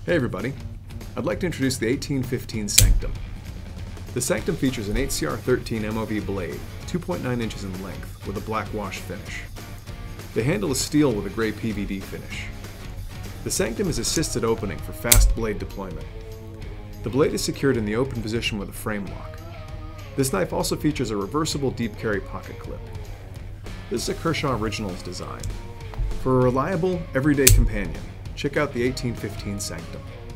Hey everybody, I'd like to introduce the 1815 Sanctum. The Sanctum features an 8CR13 MOV blade, 2.9 inches in length, with a BlackWash finish. The handle is steel with a gray PVD finish. The Sanctum is assisted opening for fast blade deployment. The blade is secured in the open position with a frame lock. This knife also features a reversible deep carry pocket clip. This is a Kershaw Originals design. For a reliable, everyday companion, check out the 1815 Sanctum.